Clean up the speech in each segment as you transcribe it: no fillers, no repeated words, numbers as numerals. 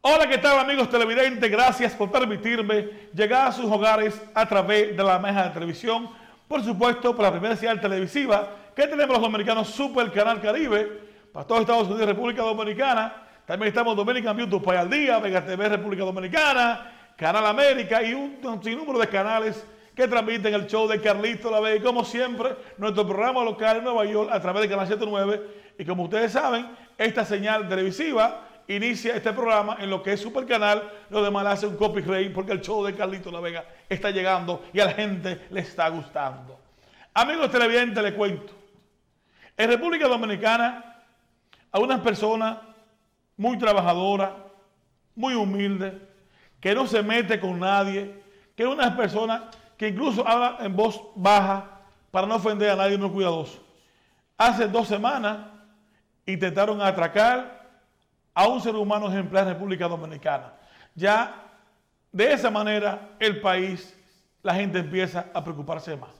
Hola, ¿qué tal amigos televidentes? Gracias por permitirme llegar a sus hogares a través de la Meja de Televisión. Por supuesto, por la primera señal televisiva que tenemos los dominicanos, Super Canal Caribe, para todos Estados Unidos y República Dominicana. También estamos Dominican YouTube País al Día, Vega TV República Dominicana, Canal América y un sinnúmero de canales que transmiten el show de Carlito La Vega. Y como siempre, nuestro programa local en Nueva York a través de Canal 109. Y como ustedes saben, esta señal televisiva inicia este programa en lo que es Super Canal, lo demás le hace un copyright porque el show de Carlito La Vega está llegando y a la gente le está gustando. Amigos televidentes, les cuento. En República Dominicana, a unas personas muy trabajadoras, muy humildes, que no se mete con nadie, que es unas personas que incluso hablan en voz baja para no ofender a nadie, muy cuidadoso. Hace 2 semanas intentaron atracar a un ser humano ejemplar en República Dominicana. Ya de esa manera el país, la gente empieza a preocuparse más.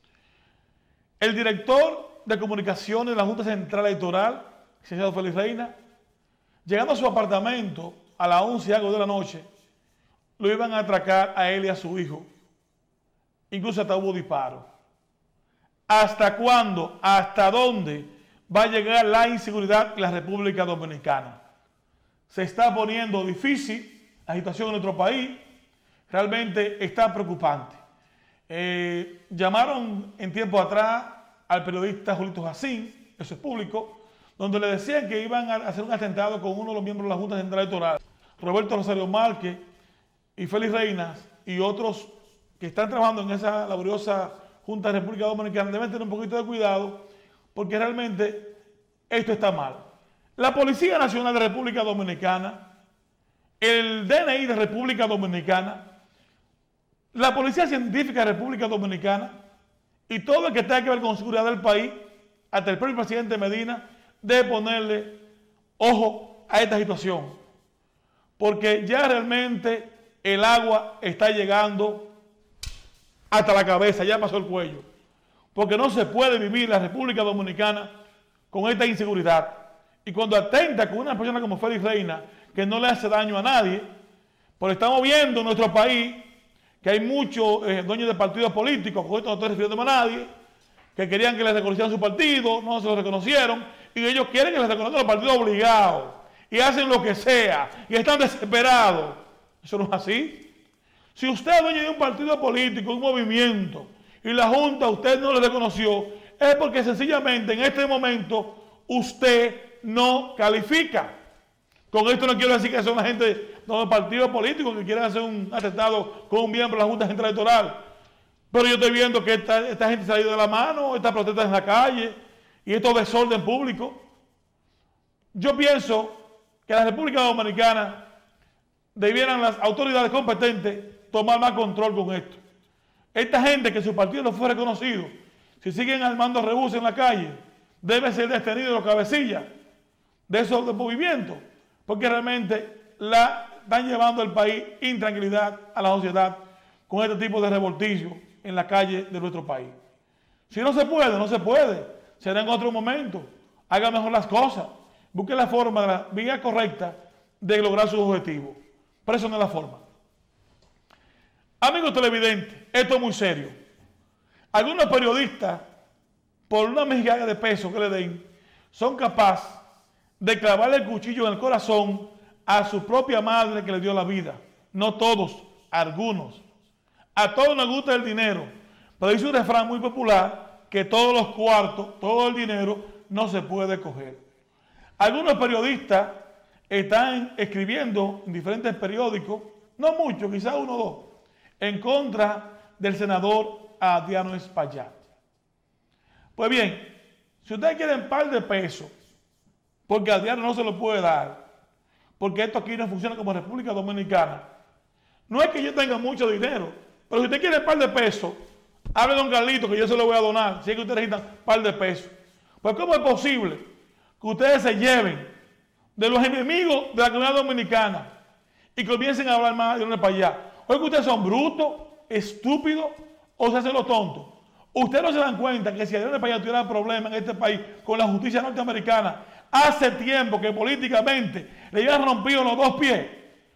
El director de comunicaciones de la Junta Central Electoral, el señor Félix Reina, llegando a su apartamento a las 11 y algo de la noche, lo iban a atracar a él y a su hijo. Incluso hasta hubo disparos. ¿Hasta cuándo, hasta dónde va a llegar la inseguridad en la República Dominicana? Se está poniendo difícil la situación en nuestro país, realmente está preocupante. Llamaron en tiempo atrás al periodista Julito Jacín, eso es público, donde le decían que iban a hacer un atentado con uno de los miembros de la Junta Central Electoral, Roberto Rosario Márquez y Félix Reina y otros que están trabajando en esa laboriosa Junta de República Dominicana. Deben tener un poquito de cuidado porque realmente esto está mal. La Policía Nacional de República Dominicana, el DNI de República Dominicana, la Policía Científica de República Dominicana y todo el que tenga que ver con seguridad del país, hasta el propio presidente Medina, debe ponerle ojo a esta situación. Porque ya realmente el agua está llegando hasta la cabeza, ya pasó el cuello. Porque no se puede vivir la República Dominicana con esta inseguridad. Y cuando atenta con una persona como Félix Reina, que no le hace daño a nadie, porque estamos viendo en nuestro país que hay muchos dueños de partidos políticos, con esto no estoy refiriéndome a nadie, que querían que les reconocieran su partido, no se lo reconocieron, y ellos quieren que les reconozcan los partidos obligados, y hacen lo que sea, y están desesperados. Eso no es así. Si usted es dueño de un partido político, un movimiento, y la Junta a usted no le reconoció, es porque sencillamente en este momento usted no califica. Con esto no quiero decir que son la gente de los partidos políticos que quieren hacer un atentado con un miembro de la Junta Central Electoral. Pero yo estoy viendo que esta gente se ha ido de la mano, estas protestas en la calle y estos desorden público. Yo pienso que en la República Dominicana debieran las autoridades competentes tomar más control con esto. Esta gente que su partido no fue reconocido, si siguen armando rebuses en la calle, debe ser detenido los cabecillas de esos movimientos, porque realmente están llevando al país intranquilidad a la sociedad con este tipo de revoltillo en la calle de nuestro país. Si no se puede, no se puede. Será en otro momento. Haga mejor las cosas. Busque la forma, la vía correcta de lograr sus objetivos. Pero eso no es la forma. Amigos televidentes, esto es muy serio. Algunos periodistas, por una migaja de peso que le den, son capaces de clavarle el cuchillo en el corazón a su propia madre que le dio la vida. No todos, algunos. A todos nos gusta el dinero, pero dice un refrán muy popular que todos los cuartos, todo el dinero no se puede coger. Algunos periodistas están escribiendo en diferentes periódicos, no muchos, quizás 1 o 2, en contra del senador Adriano Espaillat. Pues bien, si ustedes quieren par de pesos, porque Adriano no se lo puede dar, porque esto aquí no funciona como República Dominicana, no es que yo tenga mucho dinero, pero si usted quiere par de pesos, hable a don Carlito que yo se lo voy a donar, si es que ustedes necesitan par de pesos. Pues ¿cómo es posible que ustedes se lleven de los enemigos de la comunidad dominicana y comiencen a hablar más de uno para allá? ¿O es que ustedes son brutos, estúpidos o se hacen los tontos? Ustedes no se dan cuenta que si Adriano Espaillat tuviera problemas en este país con la justicia norteamericana, hace tiempo que políticamente le habían rompido los 2 pies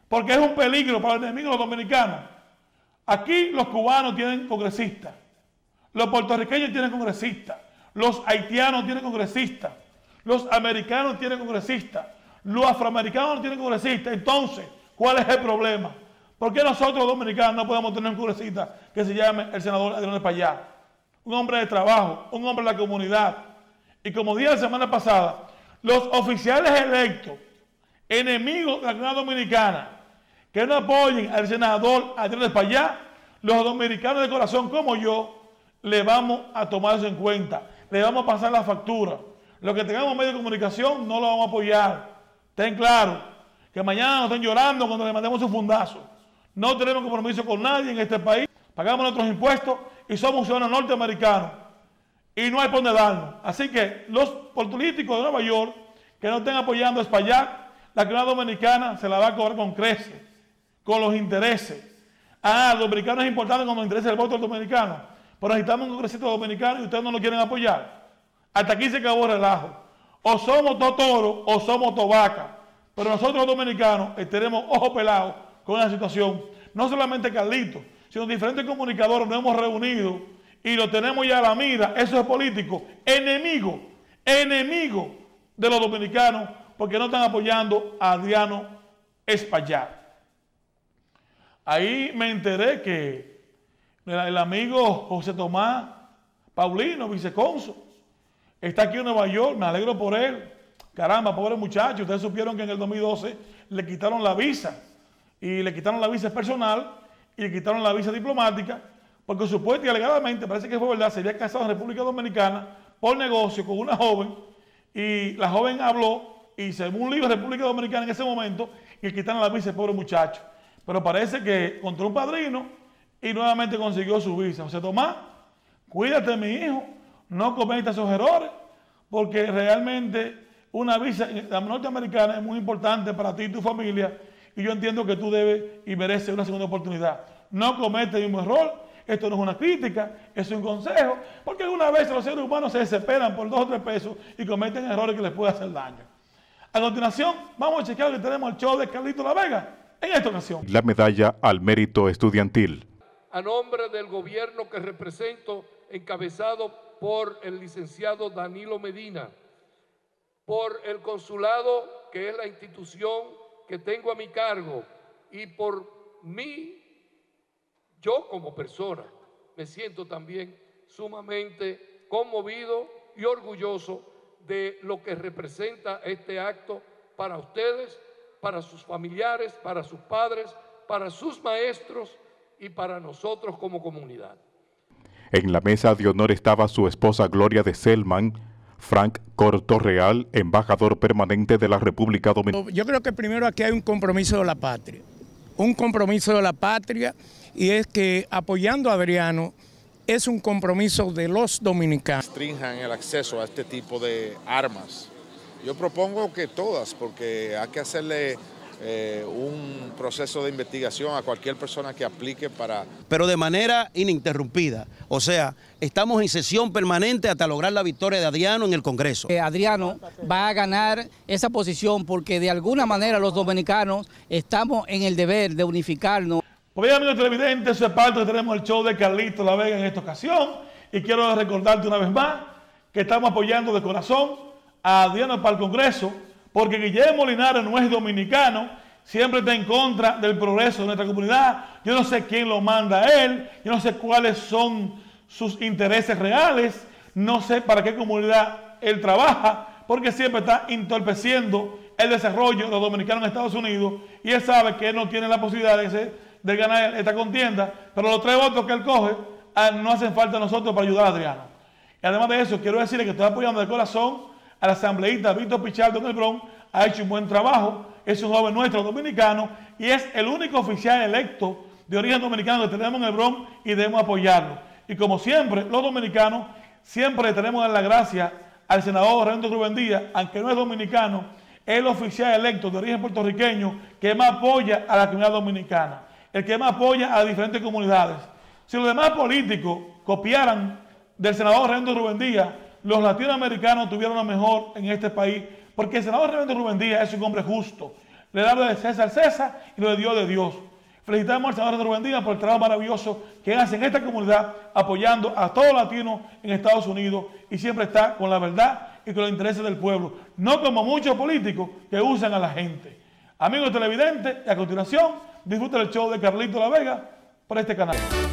porque es un peligro para los enemigos de los dominicanos. Aquí los cubanos tienen congresistas, los puertorriqueños tienen congresistas, los haitianos tienen congresistas, los americanos tienen congresistas, los afroamericanos tienen congresistas. Entonces, ¿cuál es el problema? ¿Por qué nosotros los dominicanos no podemos tener un congresista que se llame el senador Adriano Espaillat? Un hombre de trabajo, un hombre de la comunidad. Y como dije la semana pasada, los oficiales electos, enemigos de la comunidad dominicana, que no apoyen al senador Adriano Espaillat, los dominicanos de corazón como yo, le vamos a tomar eso en cuenta, le vamos a pasar la factura. Los que tengamos medios de comunicación no lo vamos a apoyar. Ten claro que mañana nos estén llorando cuando le mandemos un fundazo. No tenemos compromiso con nadie en este país, pagamos nuestros impuestos y somos ciudadanos norteamericanos. Y no hay por dónde darnos. Así que los políticos de Nueva York que no estén apoyando a Espaillat, la comunidad dominicana se la va a cobrar con creces, con los intereses. Los dominicanos es importante con los intereses del voto del dominicano, pero necesitamos un congresista dominicano y ustedes no lo quieren apoyar. Hasta aquí se acabó el relajo. O somos toro o somos vaca. Pero nosotros los dominicanos tenemos ojos pelados con la situación. No solamente Carlito, sino diferentes comunicadores nos hemos reunido y lo tenemos ya a la mira. Eso es político, enemigo de los dominicanos, porque no están apoyando a Adriano Espaillat. Ahí me enteré que el amigo José Tomás Paulino, vicecónsul, está aquí en Nueva York. Me alegro por él. Caramba, pobre muchacho. Ustedes supieron que en el 2012 le quitaron la visa. Y le quitaron la visa personal y le quitaron la visa diplomática, porque supuestamente y alegadamente, parece que fue verdad, se había casado en República Dominicana por negocio con una joven, y la joven habló y se un libro de República Dominicana en ese momento y le quitaron la visa al pobre muchacho. Pero parece que encontró un padrino y nuevamente consiguió su visa. José Tomás, cuídate, mi hijo, no cometas esos errores, porque realmente una visa norteamericana es muy importante para ti y tu familia, y yo entiendo que tú debes y mereces una segunda oportunidad. No cometas el mismo error. Esto no es una crítica, es un consejo, porque algunas veces los seres humanos se desesperan por 2 o 3 pesos y cometen errores que les pueden hacer daño. A continuación, vamos a chequear que tenemos el show de Carlito La Vega en esta ocasión. La medalla al mérito estudiantil. A nombre del gobierno que represento, encabezado por el licenciado Danilo Medina, por el consulado, que es la institución que tengo a mi cargo, y por mí, yo como persona, me siento también sumamente conmovido y orgulloso de lo que representa este acto para ustedes, para sus familiares, para sus padres, para sus maestros y para nosotros como comunidad. En la mesa de honor estaba su esposa Gloria de Selman, Frank Cortorreal, embajador permanente de la República Dominicana. Yo creo que primero aquí hay un compromiso de la patria. Un compromiso de la patria, y es que apoyando a Adriano es un compromiso de los dominicanos. Restrinjan el acceso a este tipo de armas. Yo propongo que todas, porque hay que hacerle un proceso de investigación a cualquier persona que aplique para... Pero de manera ininterrumpida, o sea, estamos en sesión permanente hasta lograr la victoria de Adriano en el Congreso. Adriano va a ganar esa posición porque de alguna manera los dominicanos estamos en el deber de unificarnos. Pues bien, amigos televidentes, eso es parte que tenemos el show de Carlito La Vega en esta ocasión, y quiero recordarte una vez más que estamos apoyando de corazón a Adriano para el Congreso, porque Guillermo Linares no es dominicano, siempre está en contra del progreso de nuestra comunidad. Yo no sé quién lo manda a él, yo no sé cuáles son sus intereses reales, no sé para qué comunidad él trabaja, porque siempre está entorpeciendo el desarrollo de los dominicanos en Estados Unidos, y él sabe que él no tiene la posibilidad de ganar esta contienda, pero los 3 votos que él coge no hacen falta a nosotros para ayudar a Adriano. Y además de eso, quiero decirle que estoy apoyando de corazón al asambleísta Víctor Pichardo en el Bronx. Ha hecho un buen trabajo, es un joven nuestro dominicano y es el único oficial electo de origen dominicano que tenemos en el Bronx, y debemos apoyarlo. Y como siempre, los dominicanos siempre tenemos que dar la gracia al senador René Rubén Díaz, aunque no es dominicano, es el oficial electo de origen puertorriqueño que más apoya a la comunidad dominicana, el que más apoya a diferentes comunidades. Si los demás políticos copiaran del senador René Rubén Díaz, los latinoamericanos tuvieron lo mejor en este país, porque el senador René Rubén Díaz es un hombre justo, Le da lo de César César y lo de Dios de Dios. Felicitamos al senador Rubén Díaz por el trabajo maravilloso que hace en esta comunidad, apoyando a todos los latinos en Estados Unidos y siempre está con la verdad y con los intereses del pueblo, no como muchos políticos que usan a la gente. Amigos televidentes, y a continuación, disfruten el show de Carlito La Vega por este canal.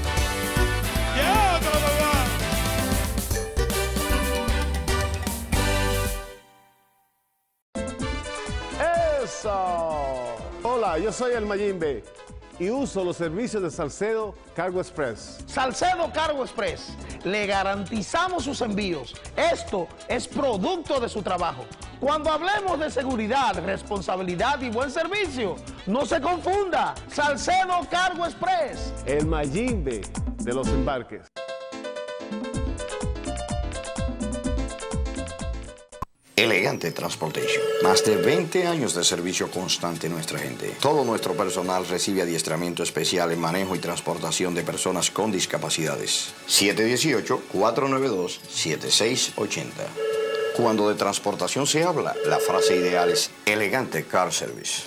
¡Eso! Hola, yo soy el Mayimbe y uso los servicios de Salcedo Cargo Express. Salcedo Cargo Express, le garantizamos sus envíos. Esto es producto de su trabajo. Cuando hablemos de seguridad, responsabilidad y buen servicio, no se confunda. Salcedo Cargo Express. El Mayimbe de los embarques. Elegante Transportation. Más de 20 años de servicio constante a nuestra gente. Todo nuestro personal recibe adiestramiento especial en manejo y transportación de personas con discapacidades. 718-492-7680. Cuando de transportación se habla, la frase ideal es Elegante Car Service.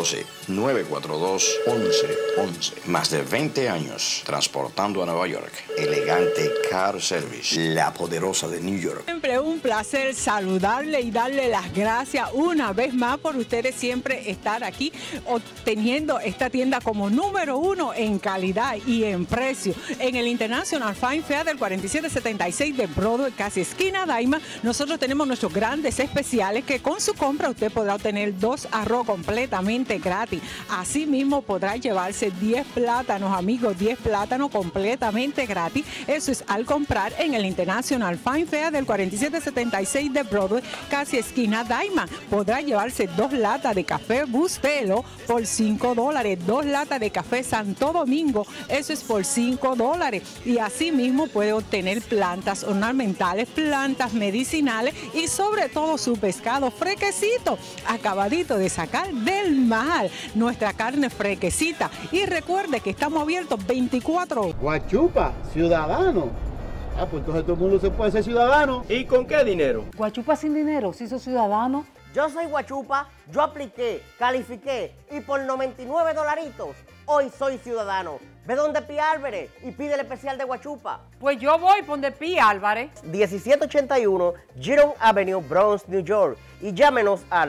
212-942-1111. Más de 20 años transportando a Nueva York. Elegante Car Service, la poderosa de New York. Siempre un placer saludarle y darle las gracias una vez más por ustedes siempre estar aquí obteniendo esta tienda como número 1 en calidad y en precio. En el International Fine Fair del 4776 de Broadway, casi esquina Daima, nosotros tenemos nuestros grandes especiales que con su compra usted podrá obtener 2 arroz completamente gratis. Asimismo podrá llevarse 10 plátanos, amigos, 10 plátanos completamente gratis. Eso es al comprar en el International Fine Fair del 4776 de Broadway, casi esquina Daima. Podrá llevarse 2 latas de café Bustelo por $5, 2 latas de café Santo Domingo, eso es por $5. Y asimismo puede obtener plantas ornamentales, plantas medicinales y sobre todo su pescado fresquecito, acabadito de sacar del mar, nuestra carne fresquecita. Y recuerde que estamos abiertos 24 horas. Guachupa, ciudadano. Ah, pues entonces todo el mundo se puede ser ciudadano. ¿Y con qué dinero? Guachupa sin dinero, si soy ciudadano. Yo soy Guachupa, yo apliqué, califiqué y por $99 hoy soy ciudadano. Ve donde Pi Álvarez y pide el especial de Guachupa. Pues yo voy por donde Pi Álvarez. 1781 Giron Avenue, Bronx, New York. Y llámenos al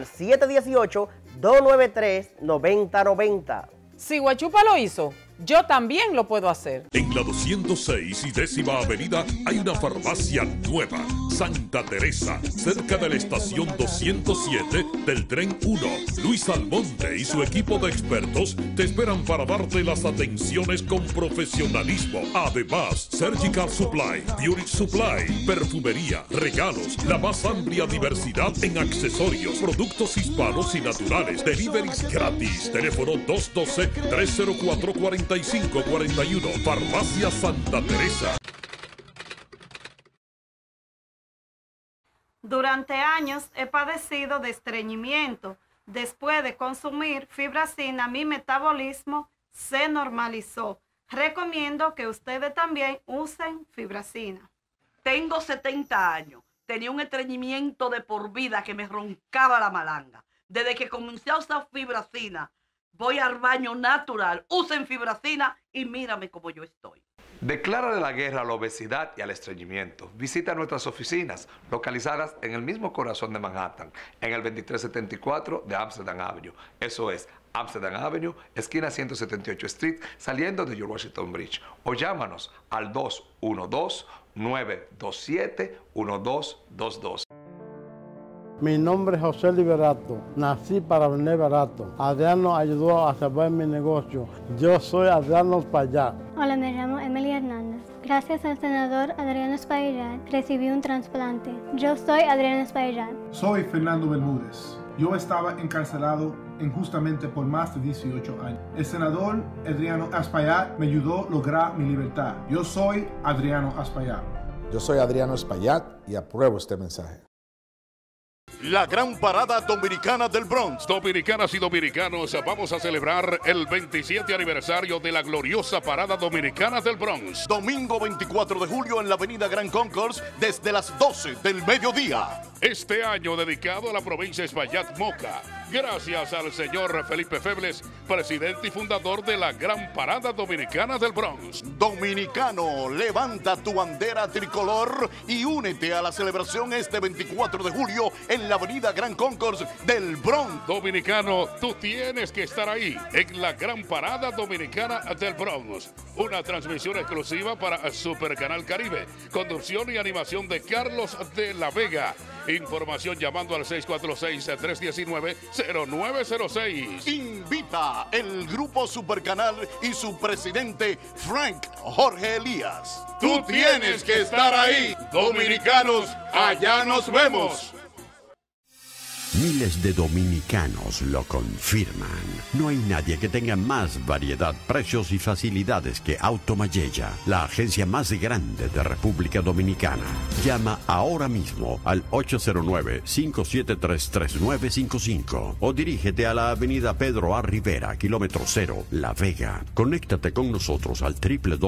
718-293-9090. Si Guachupa lo hizo, yo también lo puedo hacer. En la 206 y 10ª Avenida hay una farmacia nueva, Santa Teresa, cerca de la estación 207 del Tren 1. Luis Almonte y su equipo de expertos te esperan para darte las atenciones con profesionalismo. Además, Surgical Supply, Beauty Supply, perfumería, regalos, la más amplia diversidad en accesorios, productos hispanos y naturales, deliveries gratis. Teléfono 212-304-4541. Farmacia Santa Teresa. Durante años he padecido de estreñimiento. Después de consumir fibracina, mi metabolismo se normalizó. Recomiendo que ustedes también usen fibracina. Tengo 70 años. Tenía un estreñimiento de por vida que me roncaba la malanga. Desde que comencé a usar fibracina, voy al baño natural, usen fibracina y mírame como yo estoy. Declara la guerra a la obesidad y al estreñimiento. Visita nuestras oficinas, localizadas en el mismo corazón de Manhattan, en el 2374 de Amsterdam Avenue. Eso es Amsterdam Avenue, esquina 178 Street, saliendo de George Washington Bridge. O llámanos al 212-927-1222. Mi nombre es José Liberato. Nací para vender barato. Adriano ayudó a salvar mi negocio. Yo soy Adriano Espaillat. Hola, me llamo Emily Hernández. Gracias al senador Adriano Espaillat, recibí un trasplante. Yo soy Adriano Espaillat. Soy Fernando Bermúdez. Yo estaba encarcelado injustamente por más de 18 años. El senador Adriano Espaillat me ayudó a lograr mi libertad. Yo soy Adriano Espaillat. Yo soy Adriano Espaillat y apruebo este mensaje. La gran parada dominicana del Bronx. Dominicanas y dominicanos, vamos a celebrar el 27 aniversario de la gloriosa parada dominicana del Bronx. Domingo 24 de julio en la avenida Grand Concourse desde las 12 del mediodía. Este año dedicado a la provincia Espaillat Moca. Gracias al señor Felipe Febles, presidente y fundador de la Gran Parada Dominicana del Bronx. Dominicano, levanta tu bandera tricolor y únete a la celebración este 24 de julio en la avenida Gran Concourse del Bronx. Dominicano, tú tienes que estar ahí en la Gran Parada Dominicana del Bronx. Una transmisión exclusiva para Super Canal Caribe. Conducción y animación de Carlos de la Vega. Información llamando al 646-319-0906. Invita el Grupo Supercanal y su presidente Frank Jorge Elías. Tú tienes que estar ahí. Dominicanos, allá nos vemos. Miles de dominicanos lo confirman. No hay nadie que tenga más variedad, precios y facilidades que Automayella, la agencia más grande de República Dominicana. Llama ahora mismo al 809-573-3955 o dirígete a la avenida Pedro A. Rivera, kilómetro 0, La Vega. Conéctate con nosotros al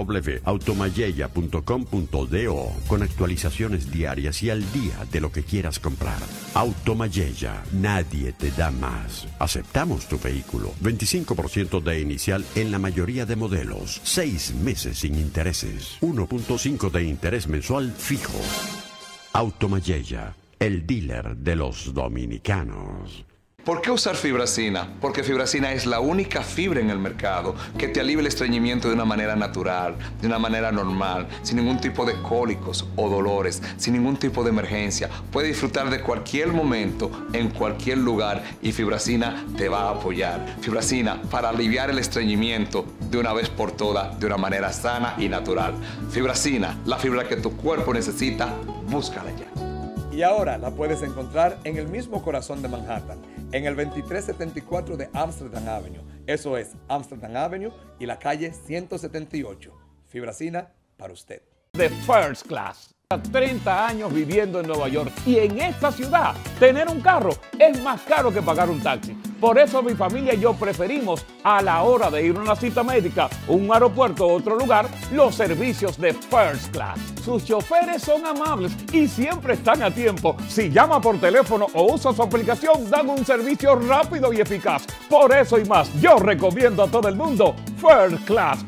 www.automayella.com.do con actualizaciones diarias y al día de lo que quieras comprar. Automayella. Nadie te da más. Aceptamos tu vehículo. 25% de inicial en la mayoría de modelos. 6 meses sin intereses. 1.5 de interés mensual fijo. Automayella, el dealer de los dominicanos. ¿Por qué usar Fibracina? Porque Fibracina es la única fibra en el mercado que te alivia el estreñimiento de una manera natural, de una manera normal, sin ningún tipo de cólicos o dolores, sin ningún tipo de emergencia. Puedes disfrutar de cualquier momento, en cualquier lugar, y Fibracina te va a apoyar. Fibracina para aliviar el estreñimiento de una vez por todas, de una manera sana y natural. Fibracina, la fibra que tu cuerpo necesita, búscala ya. Y ahora la puedes encontrar en el mismo corazón de Manhattan, en el 2374 de Amsterdam Avenue. Eso es Amsterdam Avenue y la calle 178. Fibracina para usted. De First Class. 30 años viviendo en Nueva York y en esta ciudad tener un carro es más caro que pagar un taxi. Por eso mi familia y yo preferimos a la hora de ir a una cita médica, un aeropuerto o otro lugar, los servicios de First Class. Sus choferes son amables y siempre están a tiempo. Si llama por teléfono o usa su aplicación, dan un servicio rápido y eficaz. Por eso y más, yo recomiendo a todo el mundo First Class.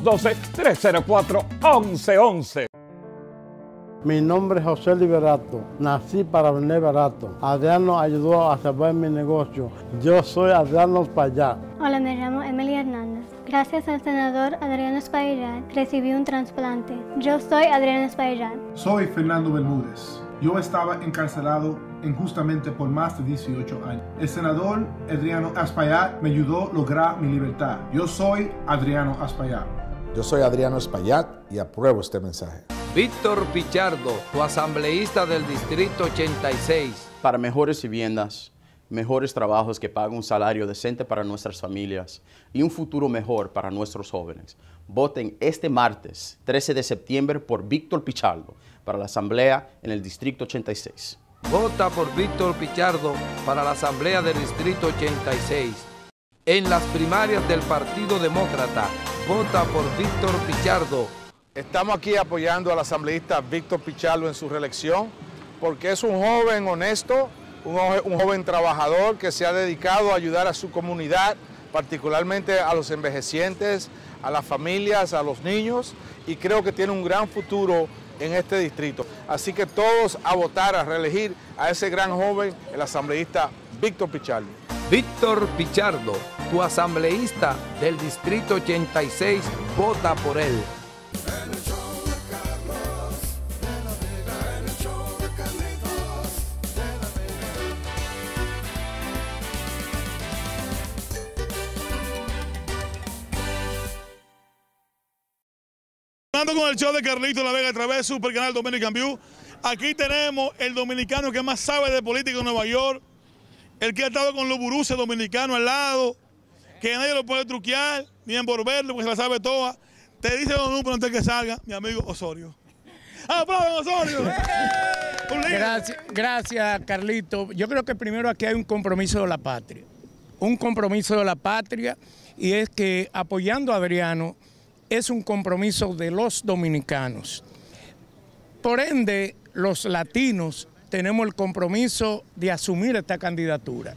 212-304-1111. Mi nombre es José Liberato, nací para vender barato. Adriano ayudó a salvar mi negocio. Yo soy Adriano Espaillat. Hola, me llamo Emily Hernández. Gracias al senador Adriano Espaillat recibí un trasplante. Yo soy Adriano Espaillat. Soy Fernando Bermúdez. Yo estaba encarcelado injustamente por más de 18 años. El senador Adriano Espaillat me ayudó a lograr mi libertad. Yo soy Adriano Espaillat. Yo soy Adriano Espaillat y apruebo este mensaje. Víctor Pichardo, tu asambleísta del Distrito 86. Para mejores viviendas, mejores trabajos que paguen un salario decente para nuestras familias y un futuro mejor para nuestros jóvenes. Voten este martes, 13 de septiembre, por Víctor Pichardo para la Asamblea en el Distrito 86. Vota por Víctor Pichardo para la Asamblea del Distrito 86. En las primarias del Partido Demócrata, vota por Víctor Pichardo. Estamos aquí apoyando al asambleísta Víctor Pichardo en su reelección porque es un joven honesto, un joven trabajador que se ha dedicado a ayudar a su comunidad, particularmente a los envejecientes, a las familias, a los niños, y creo que tiene un gran futuro en este distrito. Así que todos a votar, a reelegir a ese gran joven, el asambleísta Víctor Pichardo. Víctor Pichardo, tu asambleísta del Distrito 86, vota por él. Con el show de Carlito La Vega a través de Super Canal Dominican View. Aquí tenemos el dominicano que más sabe de política en Nueva York, el que ha estado con los buruces dominicanos al lado, que nadie lo puede truquear, ni envolverlo, porque se la sabe toda. Te dice los números antes que salga, mi amigo Osorio. ¡Aplaudan, Osorio! Gracias, Carlito. Yo creo que primero aquí hay un compromiso de la patria. Un compromiso de la patria, y es que apoyando a Adriano es un compromiso de los dominicanos. Por ende, los latinos tenemos el compromiso de asumir esta candidatura.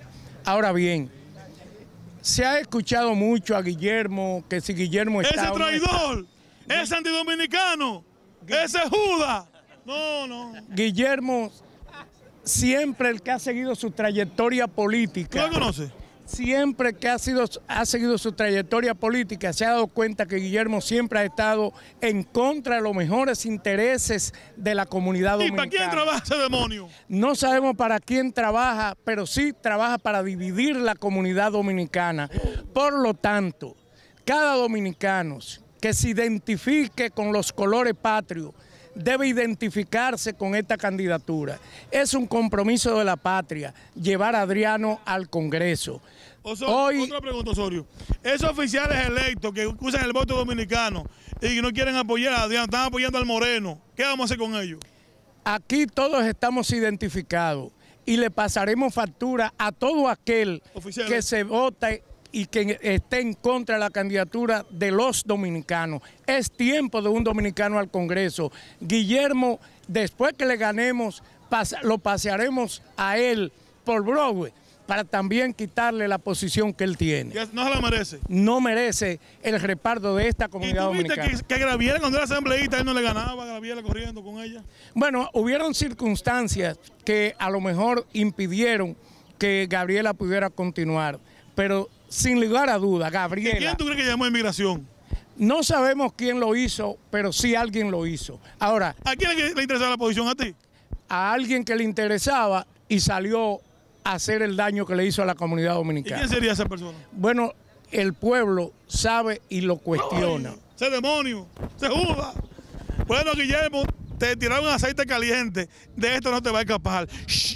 Ahora bien, se ha escuchado mucho a Guillermo, que si Guillermo está... ¡Ese traidor! ¡Ese antidominicano! ¡Ese Judas! No. Guillermo, siempre el que ha seguido su trayectoria política... ¿Tú lo conoces? Siempre que ha seguido su trayectoria política, se ha dado cuenta que Guillermo siempre ha estado en contra de los mejores intereses de la comunidad dominicana. ¿Y para quién trabaja ese demonio? No sabemos para quién trabaja, pero sí trabaja para dividir la comunidad dominicana. Por lo tanto, cada dominicano que se identifique con los colores patrios debe identificarse con esta candidatura. Es un compromiso de la patria llevar a Adriano al Congreso. Otra pregunta, Osorio. Esos oficiales electos que usan el voto dominicano y que no quieren apoyar a Adriano, están apoyando al Moreno. ¿Qué vamos a hacer con ellos? Aquí todos estamos identificados y le pasaremos factura a todo aquel que se vote y que esté en contra de la candidatura de los dominicanos. Es tiempo de un dominicano al Congreso. Guillermo, después que le ganemos, lo pasearemos a él por Broadway para también quitarle la posición que él tiene. ¿No se la merece? No merece el respaldo de esta comunidad dominicana. ¿Y tú viste que Graviela, cuando era asambleísta, él no le ganaba a Graviela corriendo con ella? Bueno, hubieron circunstancias que a lo mejor impidieron que Gabriela pudiera continuar, pero sin lugar a duda, Gabriela... ¿Y quién tú crees que llamó a inmigración? No sabemos quién lo hizo, pero sí alguien lo hizo. Ahora... ¿A quién le interesaba la posición? ¿A ti? A alguien que le interesaba y salió a hacer el daño que le hizo a la comunidad dominicana. ¿Y quién sería esa persona? Bueno, el pueblo sabe y lo cuestiona. ¡Ay! ¡Ese demonio! ¡Se Judas! Bueno, Guillermo, te tiraron aceite caliente. De esto no te va a escapar.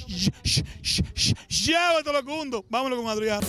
¡Llévate lo cundo! Vámonos con Adriano.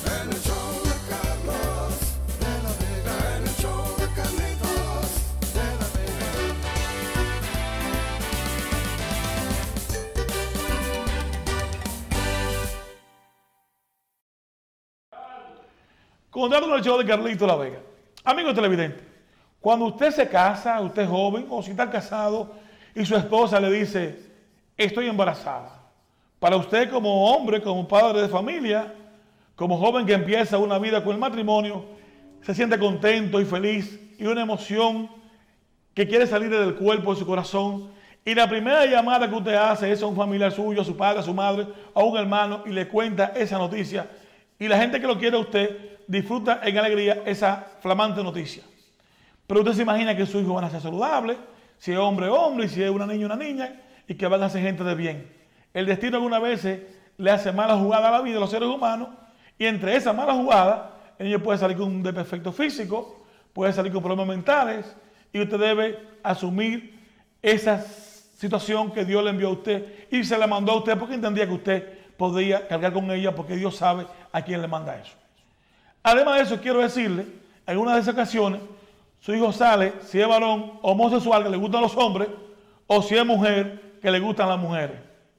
Contando el show de Carlito La Vega. Amigo televidente, cuando usted se casa, usted es joven, o si está casado y su esposa le dice, estoy embarazada. Para usted como hombre, como padre de familia, como joven que empieza una vida con el matrimonio, se siente contento y feliz y una emoción que quiere salir del cuerpo, de su corazón. Y la primera llamada que usted hace es a un familiar suyo, a su padre, a su madre, a un hermano y le cuenta esa noticia. Y la gente que lo quiere a usted disfruta en alegría esa flamante noticia. Pero usted se imagina que su hijo van a ser saludable, si es hombre, hombre, y si es una niña, y que van a ser gente de bien. El destino algunas veces le hace mala jugada a la vida de los seres humanos, y entre esa mala jugada, el niño puede salir con un desperfecto físico, puede salir con problemas mentales, y usted debe asumir esa situación que Dios le envió a usted, y se la mandó a usted porque entendía que usted podría cargar con ella, porque Dios sabe a quién le manda eso. Además de eso, quiero decirle, en una de esas ocasiones, su hijo sale, si es varón homosexual que le gustan los hombres, o si es mujer que le gustan las mujeres.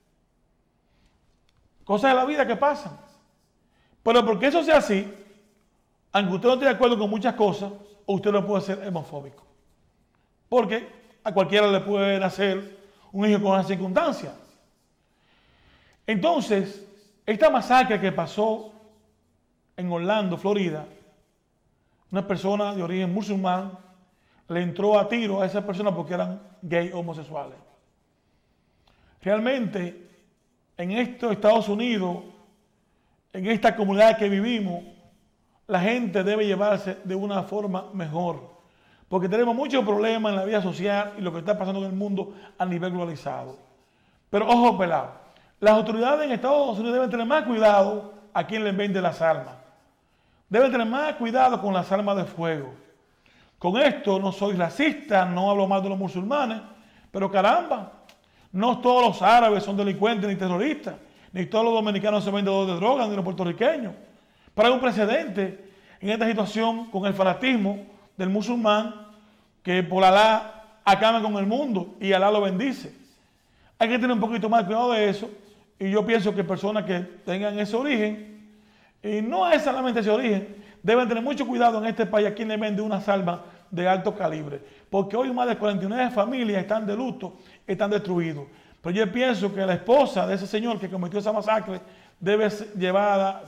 Cosas de la vida que pasan. Pero porque eso sea así, aunque usted no esté de acuerdo con muchas cosas, usted no puede ser homofóbico. Porque a cualquiera le puede nacer un hijo con esa circunstancia. Entonces, esta masacre que pasó en Orlando, Florida, una persona de origen musulmán le entró a tiro a esa persona porque eran gay homosexuales. Realmente, en estos Estados Unidos, en esta comunidad que vivimos, la gente debe llevarse de una forma mejor, porque tenemos muchos problemas en la vida social y lo que está pasando en el mundo a nivel globalizado. Pero ojo pelado, las autoridades en Estados Unidos deben tener más cuidado a quien les vende las armas. Deben tener más cuidado con las armas de fuego. Con esto no soy racista, no hablo mal de los musulmanes, pero caramba, no todos los árabes son delincuentes ni terroristas, ni todos los dominicanos son vendedores de drogas, ni los puertorriqueños. Pero hay un precedente en esta situación con el fanatismo del musulmán que por Alá acaba con el mundo y Alá lo bendice. Hay que tener un poquito más cuidado de eso, y yo pienso que personas que tengan ese origen, y no es solamente ese origen, deben tener mucho cuidado en este país a quien le vende unas armas de alto calibre, porque hoy más de 49 familias están de luto, están destruidos. Pero yo pienso que la esposa de ese señor que cometió esa masacre debe ser llevada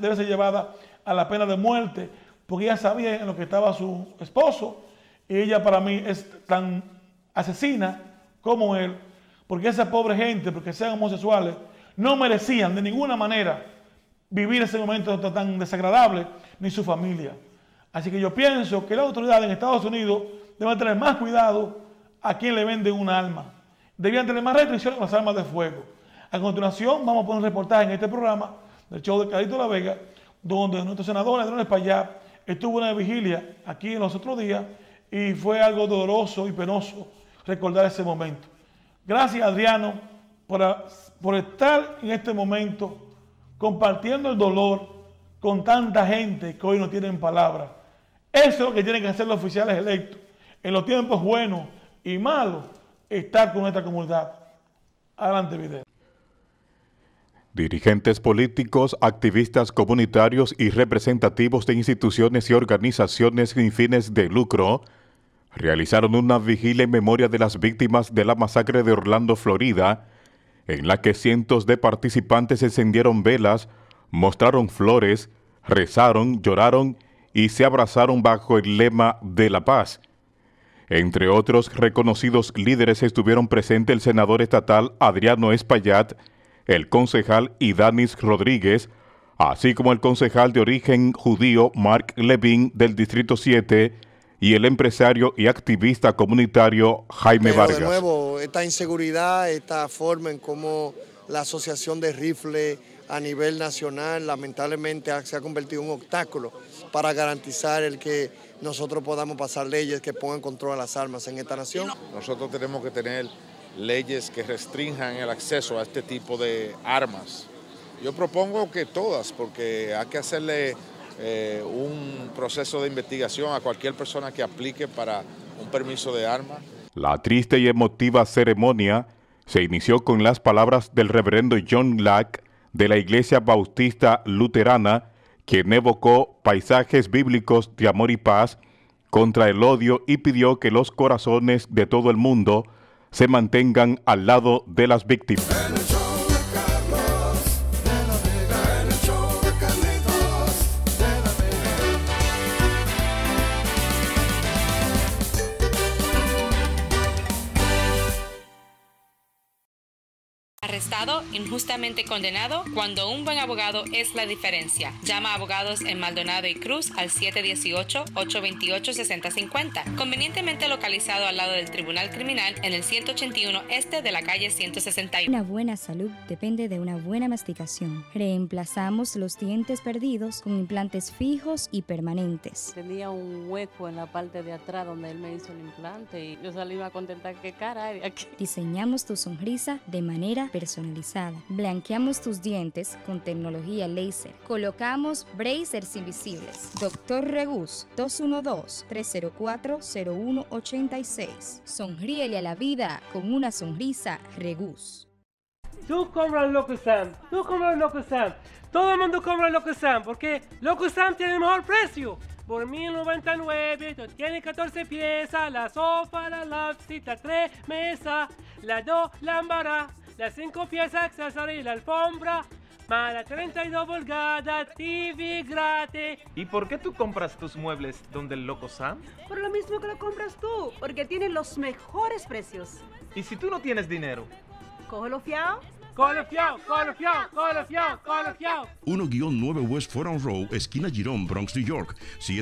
a la pena de muerte, porque ella sabía en lo que estaba su esposo, y ella para mí es tan asesina como él, porque esa pobre gente, porque sean homosexuales, no merecían de ninguna manera vivir ese momento tan desagradable, ni su familia. Así que yo pienso que las autoridades en Estados Unidos deben tener más cuidado a quien le venden un arma. Debían tener más restricciones con las armas de fuego. A continuación vamos a poner un reportaje en este programa del show de Carlito La Vega, donde nuestro senador Adriano Espaillat estuvo en una vigilia aquí en los otros días y fue algo doloroso y penoso recordar ese momento. Gracias, Adriano, por estar en este momento compartiendo el dolor con tanta gente que hoy no tienen palabras. Eso es lo que tienen que hacer los oficiales electos. En los tiempos buenos y malos, estar con nuestra comunidad. Adelante, video. Dirigentes políticos, activistas comunitarios y representativos de instituciones y organizaciones sin fines de lucro realizaron una vigilia en memoria de las víctimas de la masacre de Orlando, Florida, en la que cientos de participantes encendieron velas, mostraron flores, rezaron, lloraron y se abrazaron bajo el lema de la paz. Entre otros reconocidos líderes estuvieron presentes el senador estatal Adriano Espaillat, el concejal Idanis Rodríguez, así como el concejal de origen judío Mark Levin del Distrito 7 y el empresario y activista comunitario Jaime Vargas. De nuevo, esta inseguridad, esta forma en cómo la asociación de rifle a nivel nacional lamentablemente se ha convertido en un obstáculo para garantizar el que nosotros podamos pasar leyes que pongan control a las armas en esta nación. Nosotros tenemos que tener leyes que restrinjan el acceso a este tipo de armas. Yo propongo que todas, porque hay que hacerle un proceso de investigación a cualquier persona que aplique para un permiso de arma. La triste y emotiva ceremonia se inició con las palabras del reverendo John Lack de la Iglesia Bautista Luterana, quien evocó paisajes bíblicos de amor y paz contra el odio y pidió que los corazones de todo el mundo se mantengan al lado de las víctimas. Arrestado, injustamente condenado, cuando un buen abogado es la diferencia. Llama a Abogados en Maldonado y Cruz al 718-828-6050, convenientemente localizado al lado del Tribunal Criminal en el 181 este de la calle 161. Una buena salud depende de una buena masticación. Reemplazamos los dientes perdidos con implantes fijos y permanentes. Tenía un hueco en la parte de atrás donde él me hizo el implante y yo salí más contenta que cara de aquí. Diseñamos tu sonrisa de manera personalizada. Blanqueamos tus dientes con tecnología láser. Colocamos bracers invisibles. Dr. Regus 212-304-0186. Sonríele a la vida con una sonrisa Regus. Tú compras Locusan, todo el mundo compra Locusan porque Locusan tiene el mejor precio. Por $1,099 tú tienes 14 piezas, la sofá, la lapsita, 3 mesas, las 2 lámparas, las 5 piezas accesorios y la alfombra, más la 32 pulgadas, TV gratis. ¿Y por qué tú compras tus muebles donde el Loco Sam? Por lo mismo que lo compras tú, porque tiene los mejores precios. ¿Y si tú no tienes dinero? Cógelo fiado. 1-9 West Forum Row, esquina Girón, Bronx, New York.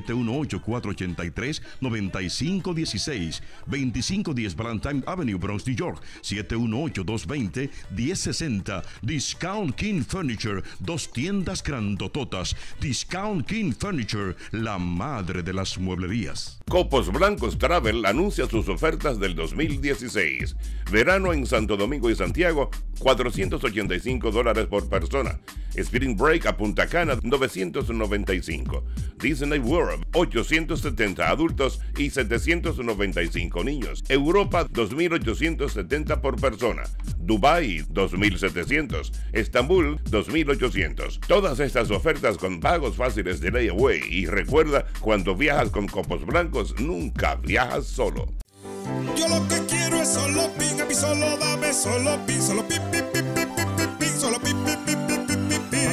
718-483-9516. 2510 Valentine Avenue, Bronx, New York. 718-220-1060. Discount King Furniture, 2 tiendas grandototas. Discount King Furniture, la madre de las mueblerías. Copos Blancos Travel anuncia sus ofertas del 2016. Verano en Santo Domingo y Santiago, $485 por persona. Spring Break a Punta Cana, $995. Disney World, $870 adultos y $795 niños. Europa, $2,870 por persona. Dubai, $2,700. Estambul, $2,800. Todas estas ofertas con pagos fáciles de layaway. Y recuerda, cuando viajas con Copos Blancos, nunca viajas solo. Yo lo que quiero es solo ping, a mí solo dame solo ping, solo ping, ping, ping, ping, ping, ping, solo ping, ping, ping, ping, ping, ping.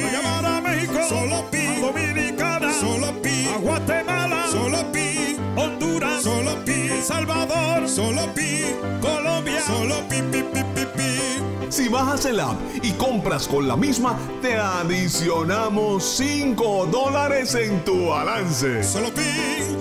Salvador, solo pi, Colombia, solo pi, pi, pi, pi, pi. Si bajas el app y compras con la misma, te adicionamos $5 en tu balance. Solo pi.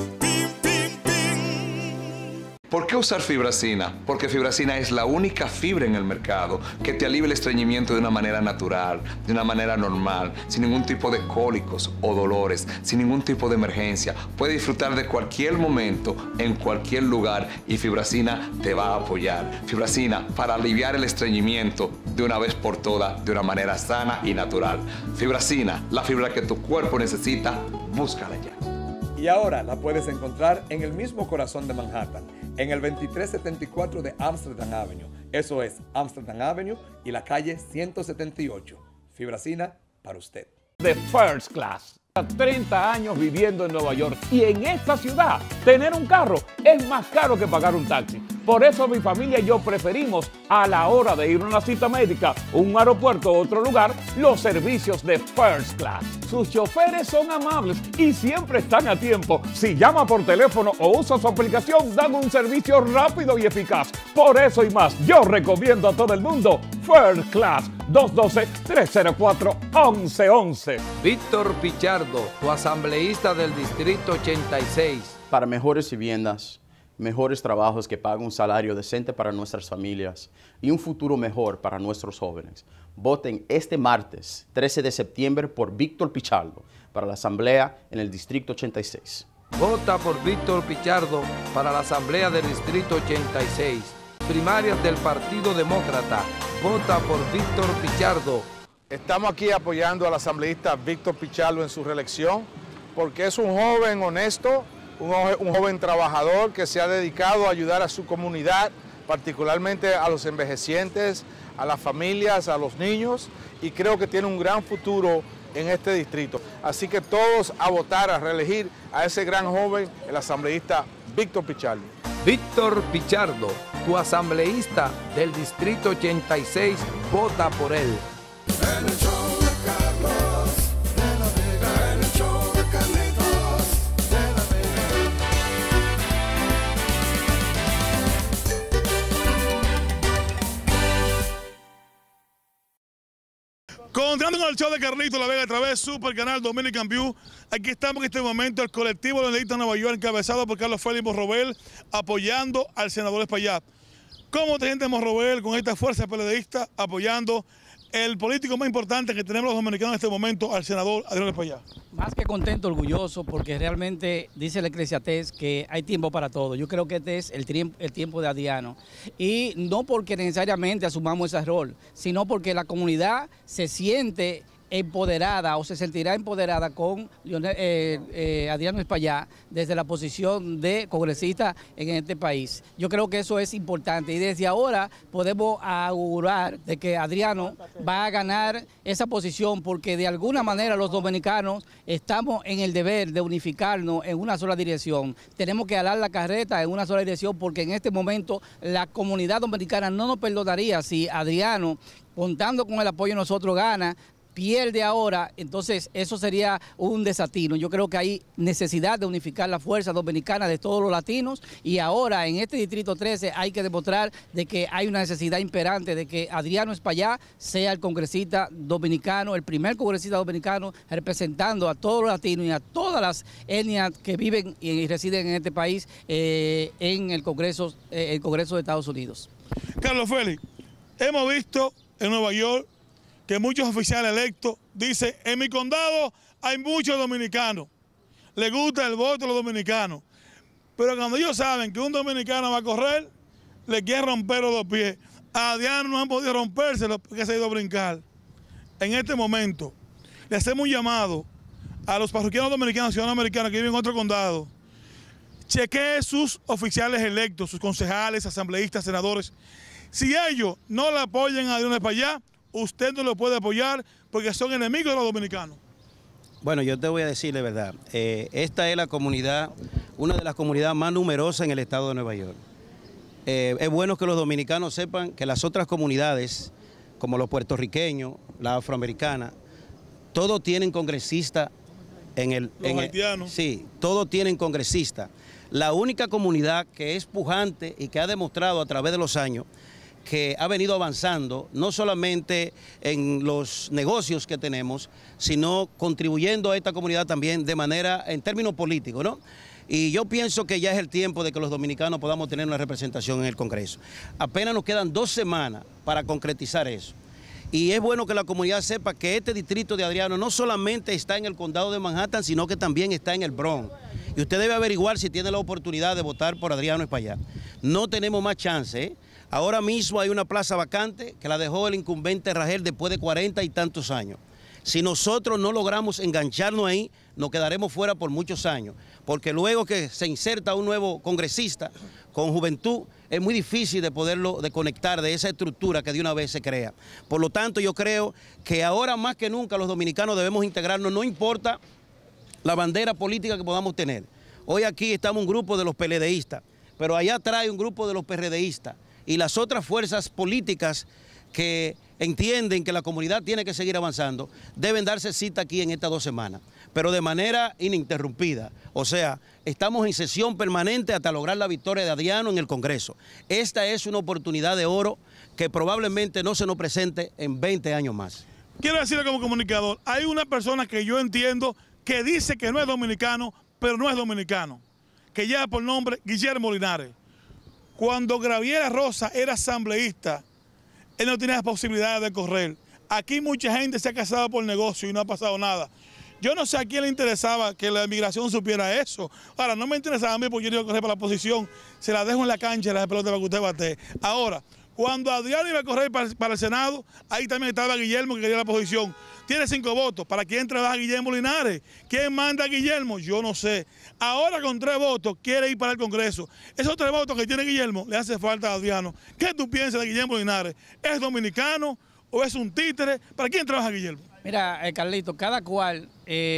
¿Por qué usar Fibracina? Porque Fibracina es la única fibra en el mercado que te alivia el estreñimiento de una manera natural, de una manera normal, sin ningún tipo de cólicos o dolores, sin ningún tipo de emergencia. Puedes disfrutar de cualquier momento, en cualquier lugar, y Fibracina te va a apoyar. Fibracina para aliviar el estreñimiento de una vez por todas, de una manera sana y natural. Fibracina, la fibra que tu cuerpo necesita, búscala ya. Y ahora la puedes encontrar en el mismo corazón de Manhattan, en el 2374 de Amsterdam Avenue. Eso es Amsterdam Avenue y la calle 178. Fibracina para usted. The First Class. 30 años viviendo en Nueva York y en esta ciudad tener un carro es más caro que pagar un taxi. Por eso mi familia y yo preferimos a la hora de ir a una cita médica, un aeropuerto o otro lugar, los servicios de First Class. Sus choferes son amables y siempre están a tiempo. Si llama por teléfono o usa su aplicación, dan un servicio rápido y eficaz. Por eso y más, yo recomiendo a todo el mundo First Class. 212-304-1111. Víctor Pichardo, tu asambleísta del Distrito 86. Para mejores viviendas, mejores trabajos que paguen un salario decente para nuestras familias y un futuro mejor para nuestros jóvenes. Voten este martes, 13 de septiembre, por Víctor Pichardo para la Asamblea en el Distrito 86. Vota por Víctor Pichardo para la Asamblea del Distrito 86. Primarias del Partido Demócrata. Vota por Víctor Pichardo. Estamos aquí apoyando al asambleísta Víctor Pichardo en su reelección porque es un joven honesto, un joven trabajador que se ha dedicado a ayudar a su comunidad, particularmente a los envejecientes, a las familias, a los niños, y creo que tiene un gran futuro en este distrito. Así que todos a votar, a reelegir a ese gran joven, el asambleísta Víctor Pichardo. Víctor Pichardo, tu asambleísta del Distrito 86, vota por él. Continuando con el show de Carlito La Vega a través de Super Canal Dominican View, aquí estamos en este momento el colectivo de Leíta Nueva York, encabezado por Carlos Félix Morrobel, apoyando al senador Espaillat. ¿Cómo te sientes, Morrobel, con esta fuerza peledeísta apoyando el político más importante que tenemos los dominicanos en este momento, al senador Adriano Espaillat? Más que contento, orgulloso, porque realmente dice la Eclesiastés que hay tiempo para todo. Yo creo que este es el tiempo de Adriano. Y no porque necesariamente asumamos ese rol, sino porque la comunidad se siente empoderada o se sentirá empoderada con Adriano Espaillat desde la posición de congresista en este país. Yo creo que eso es importante y desde ahora podemos augurar de que Adriano va a ganar esa posición porque de alguna manera los dominicanos estamos en el deber de unificarnos en una sola dirección. Tenemos que alar la carreta en una sola dirección porque en este momento la comunidad dominicana no nos perdonaría si Adriano, contando con el apoyo de nosotros, gana, pierde ahora, entonces eso sería un desatino. Yo creo que hay necesidad de unificar la fuerza dominicana de todos los latinos y ahora en este Distrito 13 hay que demostrar de que hay una necesidad imperante de que Adriano Espaillat sea el congresista dominicano, el primer congresista dominicano representando a todos los latinos y a todas las etnias que viven y residen en este país en el Congreso de Estados Unidos. Carlos Félix, hemos visto en Nueva York que muchos oficiales electos dicen, en mi condado hay muchos dominicanos, les gusta el voto a los dominicanos, pero cuando ellos saben que un dominicano va a correr, le quieren romper los dos pies. A Adriano no han podido rompérselo porque se ha ido a brincar. En este momento, le hacemos un llamado a los parroquianos dominicanos, ciudadanos americanos que viven en otro condado. Chequee sus oficiales electos, sus concejales, asambleístas, senadores. Si ellos no le apoyan a Adriano Espaillat, usted no lo puede apoyar porque son enemigos de los dominicanos. Bueno, yo te voy a decir la verdad. Esta es la comunidad, una de las comunidades más numerosas en el estado de Nueva York. Es bueno que los dominicanos sepan que las otras comunidades, como los puertorriqueños, la afroamericana, todos tienen congresistas haitianos. Sí, todos tienen congresista. La única comunidad que es pujante y que ha demostrado a través de los años que ha venido avanzando, no solamente en los negocios que tenemos, sino contribuyendo a esta comunidad también de manera, en términos políticos, ¿no? Y yo pienso que ya es el tiempo de que los dominicanos podamos tener una representación en el Congreso. Apenas nos quedan 2 semanas para concretizar eso. Y es bueno que la comunidad sepa que este distrito de Adriano no solamente está en el condado de Manhattan, sino que también está en el Bronx. Y usted debe averiguar si tiene la oportunidad de votar por Adriano Espaillat. No tenemos más chance, ¿eh? Ahora mismo hay una plaza vacante que la dejó el incumbente Rangel después de 40 y tantos años. Si nosotros no logramos engancharnos ahí, nos quedaremos fuera por muchos años, porque luego que se inserta un nuevo congresista con juventud, es muy difícil de poderlo conectar de esa estructura que de una vez se crea. Por lo tanto, yo creo que ahora más que nunca los dominicanos debemos integrarnos, no importa la bandera política que podamos tener. Hoy aquí estamos un grupo de los PLDistas, pero allá atrás hay un grupo de los PRDistas y las otras fuerzas políticas que entienden que la comunidad tiene que seguir avanzando, deben darse cita aquí en estas 2 semanas, pero de manera ininterrumpida. O sea, estamos en sesión permanente hasta lograr la victoria de Adriano en el Congreso. Esta es una oportunidad de oro que probablemente no se nos presente en 20 años más. Quiero decirle como comunicador, hay una persona que yo entiendo que dice que no es dominicano, pero no es dominicano, que lleva por nombre Guillermo Linares. Cuando Graviera Rosa era asambleísta, él no tenía posibilidades de correr. Aquí mucha gente se ha casado por negocio y no ha pasado nada. Yo no sé a quién le interesaba que la inmigración supiera eso. Ahora, no me interesaba a mí porque yo iba a correr para la posición. Se la dejo en la cancha, la pelota para que usted bate. Ahora, cuando Adriano iba a correr para el Senado, ahí también estaba Guillermo que quería la posición. Tiene 5 votos. ¿Para quién trabaja Guillermo Linares? ¿Quién manda a Guillermo? Yo no sé. Ahora con 3 votos quiere ir para el Congreso. Esos 3 votos que tiene Guillermo le hace falta a Adriano. ¿Qué tú piensas de Guillermo Linares? ¿Es dominicano o es un títere? ¿Para quién trabaja Guillermo? Mira, Carlito, cada cual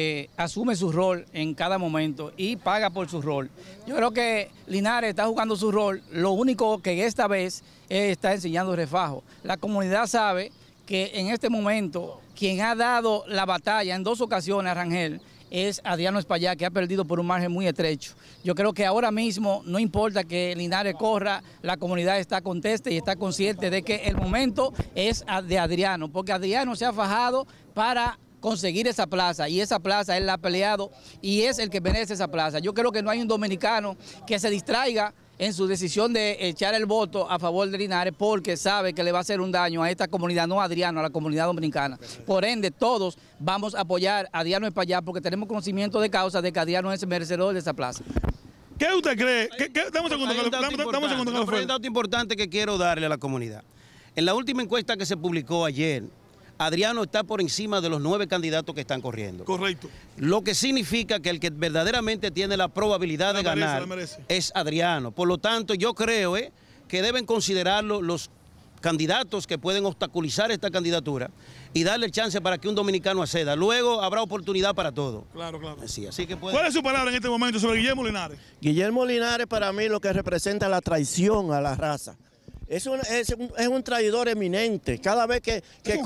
asume su rol en cada momento y paga por su rol. Yo creo que Linares está jugando su rol, lo único que esta vez está enseñando refajo. La comunidad sabe que en este momento quien ha dado la batalla en 2 ocasiones a Rangel es Adriano Espaillat, que ha perdido por un margen muy estrecho. Yo creo que ahora mismo, no importa que Linares corra, la comunidad está contesta y está consciente de que el momento es de Adriano, porque Adriano se ha fajado para conseguir esa plaza, y esa plaza él la ha peleado y es el que merece esa plaza. Yo creo que no hay un dominicano que se distraiga en su decisión de echar el voto a favor de Linares porque sabe que le va a hacer un daño a esta comunidad, no a Adriano, a la comunidad dominicana. Por ende, todos vamos a apoyar a Adriano Espaillat porque tenemos conocimiento de causa de que Adriano es el merecedor de esa plaza. ¿Qué usted cree? Dame un segundo. Hay un dato importante que quiero darle a la comunidad. En la última encuesta que se publicó ayer, Adriano está por encima de los 9 candidatos que están corriendo. Correcto. Lo que significa que el que verdaderamente tiene la probabilidad de ganar es Adriano. Por lo tanto, yo creo que deben considerarlo los candidatos que pueden obstaculizar esta candidatura y darle chance para que un dominicano acceda. Luego habrá oportunidad para todo. Claro. Sí, así que ¿Cuál es su palabra en este momento sobre Guillermo Linares? Guillermo Linares para mí lo que representa la traición a la raza. Es un traidor eminente. Cada vez que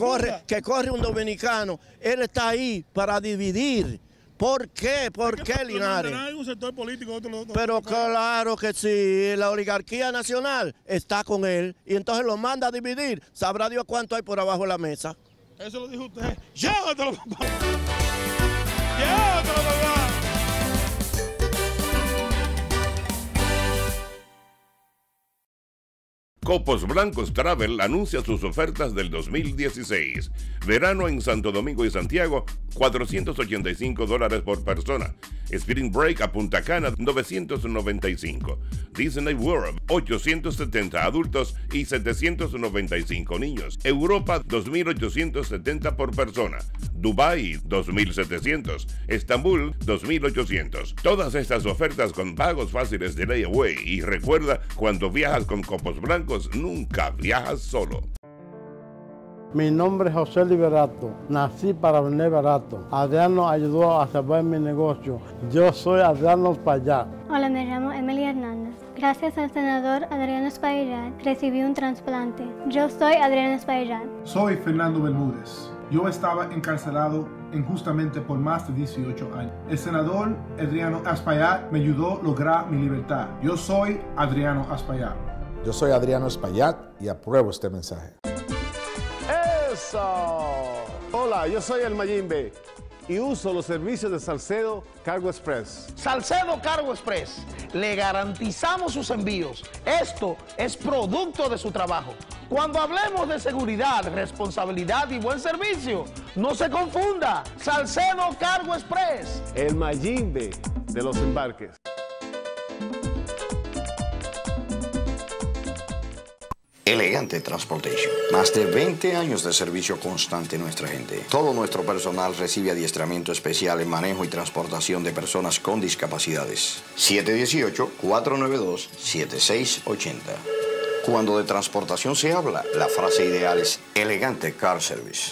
corre un dominicano, él está ahí para dividir. ¿Por qué? ¿Por qué Linares? Hay un sector político, pero claro que sí, la oligarquía nacional está con él y entonces lo manda a dividir. Sabrá Dios cuánto hay por abajo de la mesa. Eso lo dijo usted. ¡Llévatelo, papá! ¡Llévatelo, papá! Copos Blancos Travel anuncia sus ofertas del 2016. Verano en Santo Domingo y Santiago, $485 por persona. Spring Break a Punta Cana, $995. Disney World, $870 adultos y $795 niños. Europa, $2,870 por persona. Dubái, $2,700. Estambul, $2,800. Todas estas ofertas con pagos fáciles de layaway. Y recuerda, cuando viajas con Copos Blancos, nunca viajas solo. Mi nombre es José Liberato, nací para vender barato. Adriano ayudó a salvar mi negocio. Yo soy Adriano Espaillat. Hola, me llamo Emily Hernández. Gracias al senador Adriano Espaillat recibí un trasplante. Yo soy Adriano Espaillat. Soy Fernando Bermúdez. Yo estaba encarcelado injustamente por más de 18 años. El senador Adriano Espaillat me ayudó a lograr mi libertad. Yo soy Adriano Espaillat. Yo soy Adriano Espaillat y apruebo este mensaje. ¡Eso! Hola, yo soy el Mayimbe y uso los servicios de Salcedo Cargo Express. Salcedo Cargo Express, le garantizamos sus envíos. Esto es producto de su trabajo. Cuando hablemos de seguridad, responsabilidad y buen servicio, no se confunda. Salcedo Cargo Express. El Mayimbe de los embarques. Elegante Transportation. Más de 20 años de servicio constante en nuestra gente. Todo nuestro personal recibe adiestramiento especial en manejo y transportación de personas con discapacidades. 718-492-7680. Cuando de transportación se habla, la frase ideal es Elegante Car Service.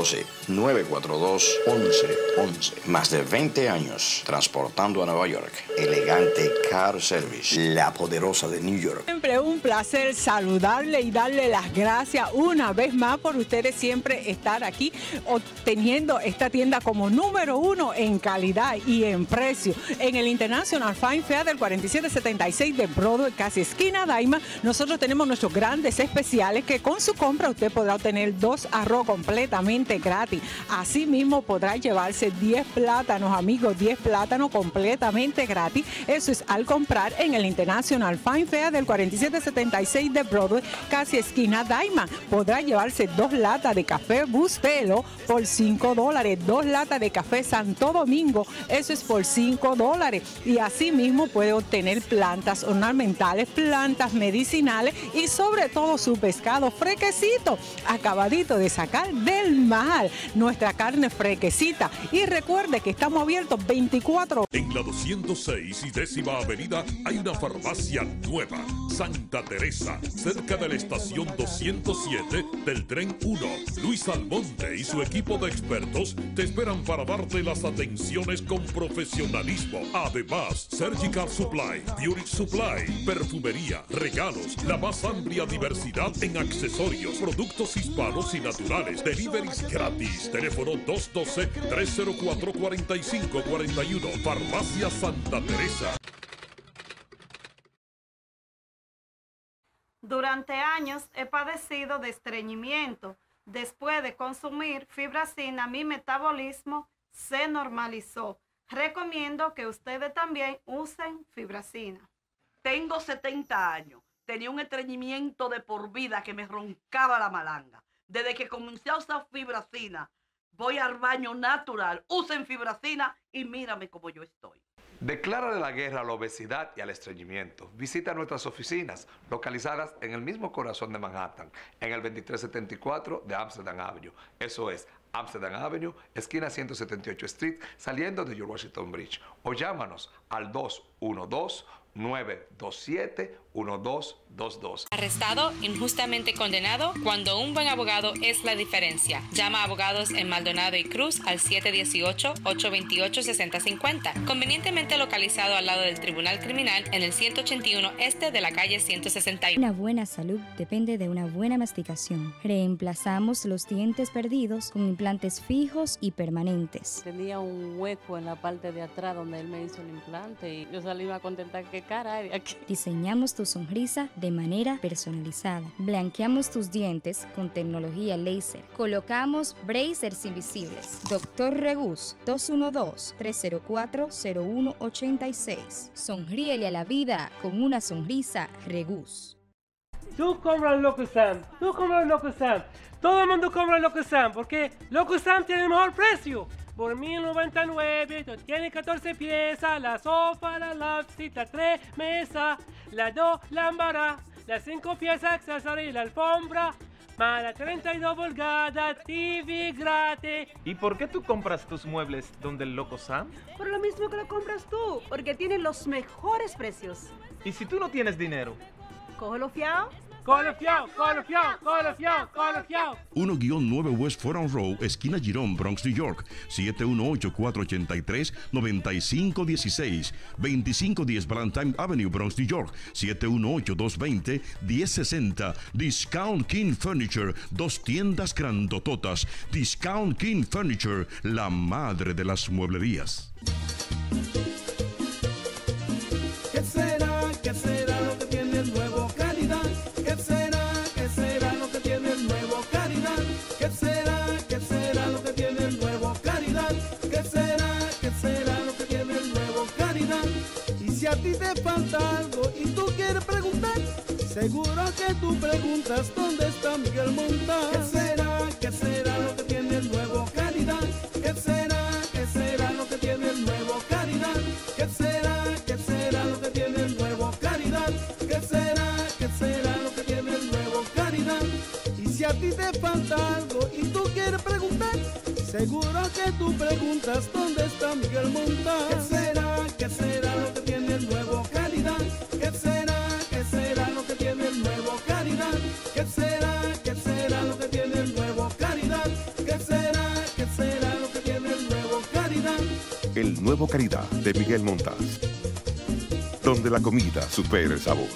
212-942-1111. Más de 20 años transportando a Nueva York. Elegante Car Service, la poderosa de New York. Siempre un placer saludarle y darle las gracias una vez más por ustedes siempre estar aquí obteniendo esta tienda como número 1 en calidad y en precio. En el International Fine Fair del 4776 de Broadway, casi esquina Daima, nosotros tenemos nuestros grandes especiales que con su compra usted podrá obtener 2 arroz completamente gratis. Asimismo podrá llevarse 10 plátanos, amigos, 10 plátanos completamente gratis. Eso es al comprar en el International Fine Fair del 4776 de Broadway, casi esquina Daima. Podrá llevarse 2 latas de café Bustelo por $5, 2 latas de café Santo Domingo, eso es por $5. Y asimismo puede obtener plantas ornamentales, plantas medicinales y sobre todo su pescado fresquecito, acabadito de sacar del mar, nuestra carne fresquecita. Y recuerde que estamos abiertos 24 horas. En la 206 y 10ª Avenida hay una farmacia nueva, Santa Teresa, cerca de la estación 207 del Tren 1. Luis Almonte y su equipo de expertos te esperan para darte las atenciones con profesionalismo. Además, Surgical Supply, Beauty Supply, perfumería, regalos, la más amplia diversidad en accesorios, productos hispanos y naturales, deliveries gratis. Teléfono 212-304-4541. Farmacia Santa Teresa. Durante años he padecido de estreñimiento. Después de consumir fibracina, mi metabolismo se normalizó. Recomiendo que ustedes también usen fibracina. Tengo 70 años. Tenía un estreñimiento de por vida que me roncaba la malanga. Desde que comencé a usar fibracina, voy al baño natural, usen fibracina y mírame como yo estoy. Declárale la guerra a la obesidad y al estreñimiento. Visita nuestras oficinas, localizadas en el mismo corazón de Manhattan, en el 2374 de Amsterdam Avenue. Eso es Amsterdam Avenue, esquina 178 Street, saliendo de George Washington Bridge. O llámanos al 212-927-1222. Arrestado, injustamente condenado, cuando un buen abogado es la diferencia. Llama a abogados en Maldonado y Cruz al 718-828-6050. Convenientemente localizado al lado del Tribunal Criminal en el 181 este de la calle 161. Una buena salud depende de una buena masticación. Reemplazamos los dientes perdidos con implantes fijos y permanentes. Tenía un hueco en la parte de atrás donde él me hizo el implante y yo salí a contentar qué cara hay de aquí. Diseñamos tu sonrisa de manera personalizada. Blanqueamos tus dientes con tecnología láser. Colocamos bracers invisibles. Dr. Regus 212-304-0186. Sonríele a la vida con una sonrisa Regus. Tú compras Loco Sam, tú compras Loco Sam. Todo el mundo compra Loco Sam porque Loco Sam tiene el mejor precio. Por $1,099 tiene 14 piezas, la sofá, la lapsita, 3 mesas, las 2 lámparas, las 5 piezas accesorios y la alfombra, más la 32 pulgadas, TV gratis. ¿Y por qué tú compras tus muebles donde el Loco Sam? Por lo mismo que lo compras tú, porque tiene los mejores precios. ¿Y si tú no tienes dinero? Cógelo fiado. Colefiao, colefiao, colefiao, colefiao. 1-9 West Forum Row, esquina Girón, Bronx, New York. 718-483-9516. 2510 Valentine Avenue, Bronx, New York. 718-220-1060. Discount King Furniture. 2 tiendas grandototas. Discount King Furniture, la madre de las mueblerías. ¿Qué será lo que tiene el nuevo Calidad? ¿Qué será lo que tiene el nuevo Calidad? ¿Qué será lo que tiene el nuevo Calidad? ¿Qué será lo que tiene el nuevo Calidad? Y si a ti te falta algo y tú quieres preguntar, seguro que tú preguntas dónde está Miguel Montaz. ¿Qué será lo que tiene el nuevo Calidad? ¿Qué será lo que tiene el nuevo Calidad? ¿Qué será lo que tiene el nuevo Calidad? ¿Qué será lo que tiene el nuevo Calidad? Y si a ti te falta algo y tú quieres preguntar, seguro que tú preguntas dónde está Miguel Montaz. ¿Qué será lo que tiene el nuevo Calidad? ¿Qué será lo que tiene el nuevo Calidad? ¿Qué será lo que tiene el nuevo Calidad? ¿Qué será lo que tiene el nuevo Calidad? El nuevo Caridad de Miguel Montaz, donde la comida supera el sabor.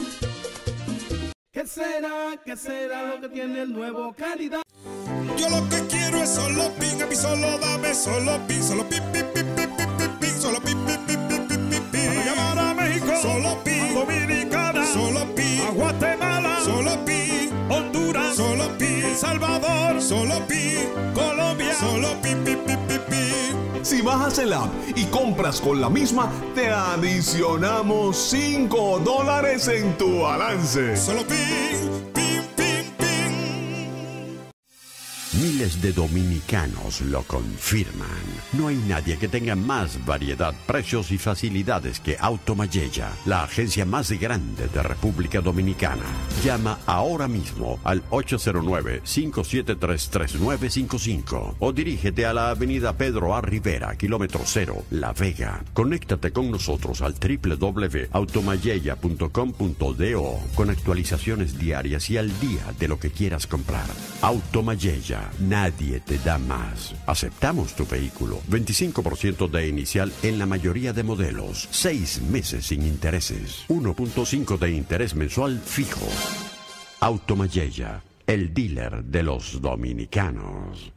¿Qué será lo que tiene el nuevo Calidad? Yo lo que quiero es solo pin, a mí solo dame solo pin, pin, pin, pin, pin, pin, pin, solo pin, pin, pin, pin, pin, pin, pin. Para llamar a México, solo pin, a Dominicana, solo pin, a Guatemala, solo pin, Honduras, solo pin, El Salvador, solo pin, Colombia, solo pin, pin, pin, pin, pin. Si bajas el app y compras con la misma, te adicionamos $5 en tu balance. Solo pin, pin, pin, pin. Miles de dominicanos lo confirman. No hay nadie que tenga más variedad, precios y facilidades que Automayella, la agencia más grande de República Dominicana. Llama ahora mismo al 809-573-3955 o dirígete a la avenida Pedro A. Rivera, kilómetro 0, La Vega. Conéctate con nosotros al www.automayella.com.do con actualizaciones diarias y al día de lo que quieras comprar. Automayella. Nadie te da más. Aceptamos tu vehículo. 25% de inicial en la mayoría de modelos. 6 meses sin intereses. 1.5 de interés mensual fijo. Automayella, el dealer de los dominicanos.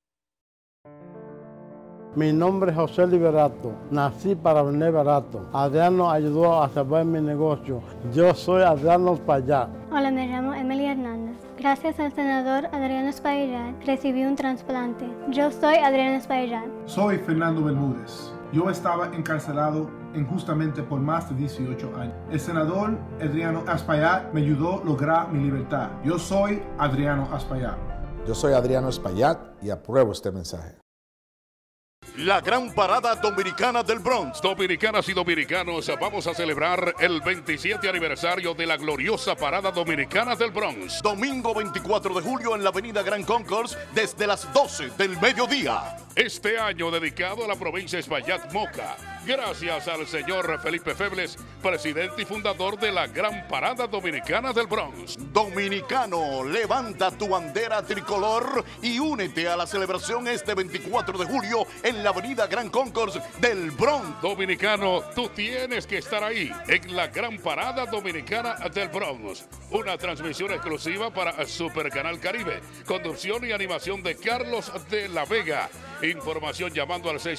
Mi nombre es José Liberato. Nací para vender barato. Adriano ayudó a salvar mi negocio. Yo soy Adriano Espaillat. Hola, me llamo Emily Hernández. Gracias al senador Adriano Espaillat, recibí un trasplante. Yo soy Adriano Espaillat. Soy Fernando Bermúdez. Yo estaba encarcelado injustamente por más de 18 años. El senador Adriano Espaillat me ayudó a lograr mi libertad. Yo soy Adriano Espaillat. Yo soy Adriano Espaillat y apruebo este mensaje. La gran parada dominicana del Bronx. Dominicanas y dominicanos, vamos a celebrar el 27 aniversario de la gloriosa parada dominicana del Bronx. Domingo 24 de julio en la avenida Grand Concourse desde las 12 del mediodía. Este año dedicado a la provincia Espaillat Moca. Gracias al señor Felipe Febles, presidente y fundador de la gran parada dominicana del Bronx. Dominicano, levanta tu bandera tricolor y únete a la celebración este 24 de julio en la avenida Grand Concourse del Bronx. Dominicano, tú tienes que estar ahí en la gran parada dominicana del Bronx. Una transmisión exclusiva para Super Canal Caribe. Conducción y animación de Carlos de la Vega. Información llamando al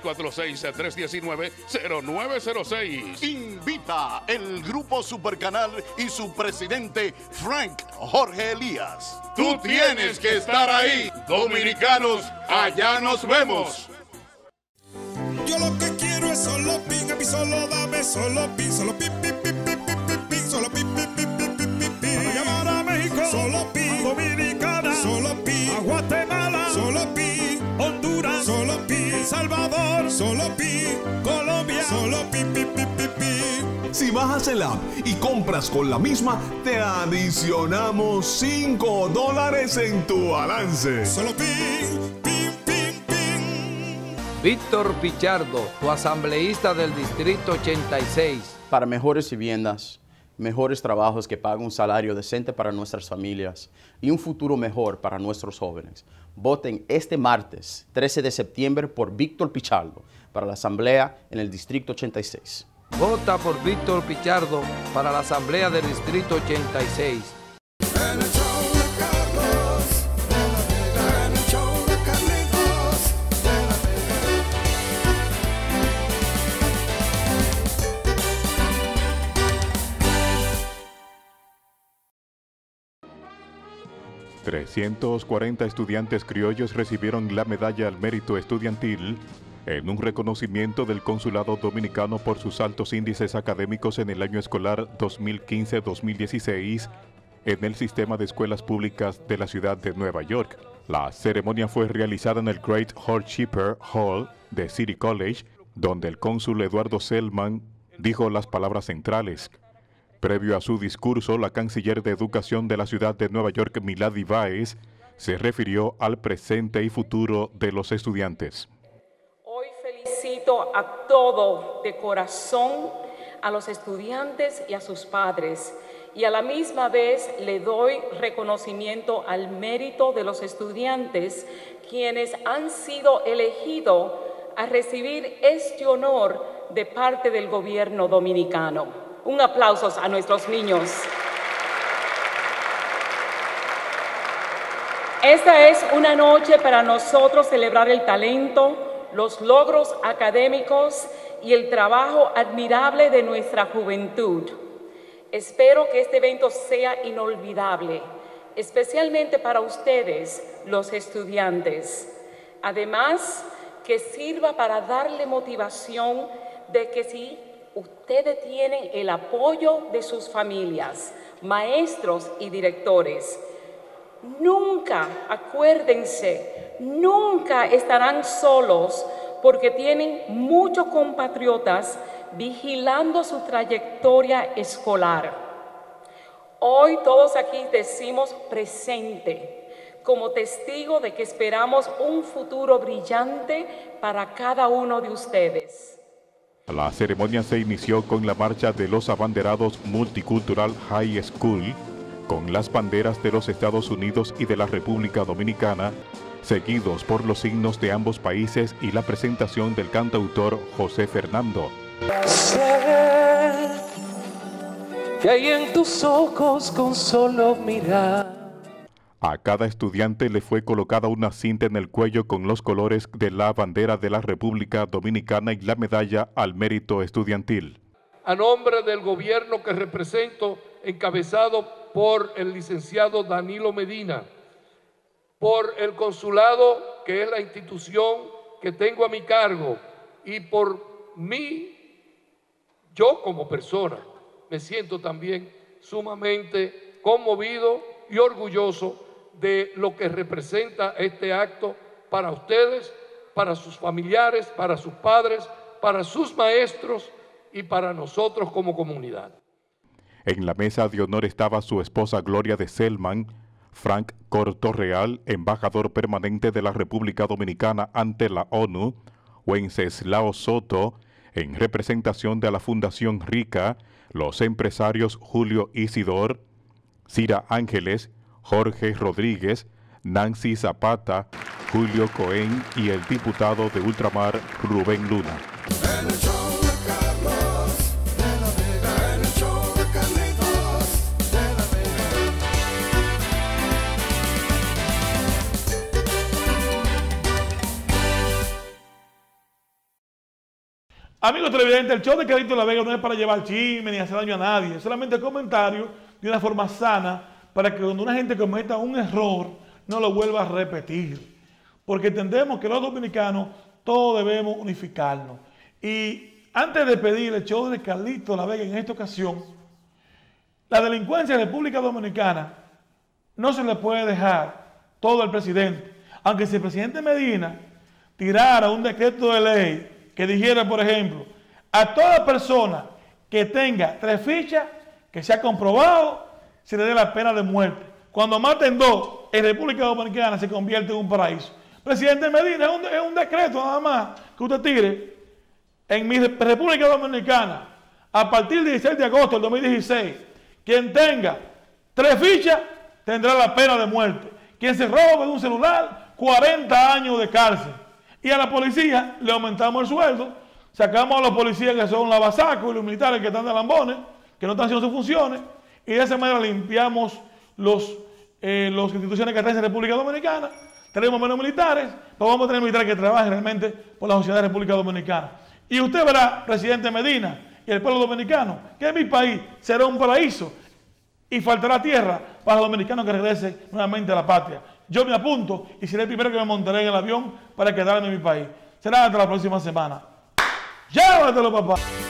646-319-0906. Invita el Grupo Supercanal y su presidente Frank Jorge Elías. Tú tienes que estar ahí. Dominicanos, allá nos vemos. Yo lo que quiero es solo pin, a mí solo dame solo pin, pin, pin, pin, pin, pin, pin, solo pin, pin, pin, pin, pin, pin, pin. Para llamar a México, solo pin, Dominicana, solo pin, a Guatemala, solo pin, Honduras, solo pin, El Salvador, solo pin, Colombia, solo pin, pin, pin, pin, pin. Si bajas el app y compras con la misma, te adicionamos $5 en tu balance. Solo pin, pin, pin, pin. Víctor Pichardo, tu asambleísta del Distrito 86. Para mejores viviendas, mejores trabajos que paguen un salario decente para nuestras familias y un futuro mejor para nuestros jóvenes. Voten este martes, 13 de septiembre, por Víctor Pichardo para la Asamblea en el Distrito 86. Vota por Víctor Pichardo para la Asamblea del Distrito 86. ...340 estudiantes criollos recibieron la medalla al mérito estudiantil... en un reconocimiento del Consulado Dominicano por sus altos índices académicos en el año escolar 2015-2016... en el sistema de escuelas públicas de la ciudad de Nueva York. La ceremonia fue realizada en el Great Hall Hall de City College... donde el cónsul Eduardo Selman dijo las palabras centrales. Previo a su discurso, la canciller de Educación de la ciudad de Nueva York, Milady Báez, se refirió al presente y futuro de los estudiantes. Hoy felicito a todo de corazón a los estudiantes y a sus padres, y a la misma vez le doy reconocimiento al mérito de los estudiantes, quienes han sido elegidos a recibir este honor de parte del gobierno dominicano. Un aplauso a nuestros niños. Esta es una noche para nosotros celebrar el talento, los logros académicos y el trabajo admirable de nuestra juventud. Espero que este evento sea inolvidable, especialmente para ustedes, los estudiantes. Además, que sirva para darle motivación de que si ustedes tienen el apoyo de sus familias, maestros y directores, nunca, acuérdense, nunca estarán solos porque tienen muchos compatriotas vigilando su trayectoria escolar. Hoy todos aquí decimos presente, como testigo de que esperamos un futuro brillante para cada uno de ustedes. La ceremonia se inició con la marcha de los abanderados Multicultural High School, con las banderas de los Estados Unidos y de la República Dominicana, seguidos por los signos de ambos países y la presentación del cantautor José Fernando. Sé que hay en tus ojos con solo mirar. A cada estudiante le fue colocada una cinta en el cuello con los colores de la bandera de la República Dominicana y la medalla al mérito estudiantil. A nombre del gobierno que represento, encabezado por el licenciado Danilo Medina, por el consulado, que es la institución que tengo a mi cargo, y por mí, yo como persona, me siento también sumamente conmovido y orgulloso de lo que representa este acto para ustedes, para sus familiares, para sus padres, para sus maestros y para nosotros como comunidad. En la mesa de honor estaba su esposa Gloria de Selman, Frank Cortorreal, embajador permanente de la República Dominicana ante la ONU, Wenceslao Soto, en representación de la Fundación Rica, los empresarios Julio Isidor, Cira Ángeles, Jorge Rodríguez, Nancy Zapata, Julio Cohen y el diputado de Ultramar, Rubén Luna. Amigos televidentes, el show de Carlito La Vega no es para llevar chisme ni hacer daño a nadie, es solamente comentario de una forma sana para que cuando una gente cometa un error no lo vuelva a repetir. Porque entendemos que los dominicanos todos debemos unificarnos. Y antes de pedir el show de Carlito La Vega en esta ocasión, la delincuencia en República Dominicana no se le puede dejar todo al presidente. Aunque si el presidente Medina tirara un decreto de ley que dijera, por ejemplo, a toda persona que tenga 3 fichas, que sea comprobado, se le dé la pena de muerte. Cuando maten 2, en República Dominicana se convierte en un paraíso. Presidente Medina, es un decreto nada más que usted tire. En mi República Dominicana, a partir del 16 de agosto del 2016, Quien tenga 3 fichas tendrá la pena de muerte. Quien se robe un celular, 40 años de cárcel. Y a la policía le aumentamos el sueldo, sacamos a los policías que son lavasacos y los militares que están de lambones, que no están haciendo sus funciones, y de esa manera limpiamos las instituciones que están en República Dominicana. Tenemos menos militares, pero vamos a tener militares que trabajen realmente por la sociedad de República Dominicana. Y usted verá, presidente Medina, y el pueblo dominicano, que mi país será un paraíso y faltará tierra para los dominicanos que regresen nuevamente a la patria. Yo me apunto y seré el primero que me montaré en el avión para quedarme en mi país. Será hasta la próxima semana. ¡Llévatelo, papá!